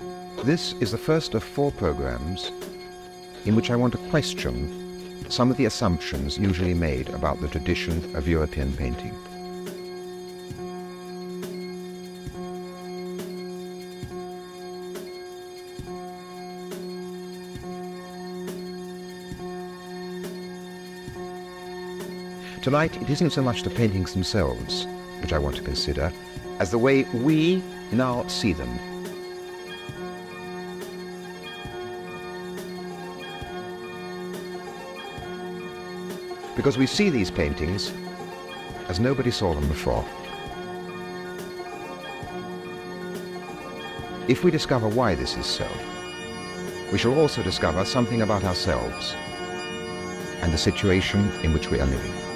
This is the first of 4 programs in which I want to question some of the assumptions usually made about the tradition of European painting. Tonight, it isn't so much the paintings themselves which I want to consider, as the way we now see them. Because we see these paintings as nobody saw them before. If we discover why this is so, we shall also discover something about ourselves and the situation in which we are living.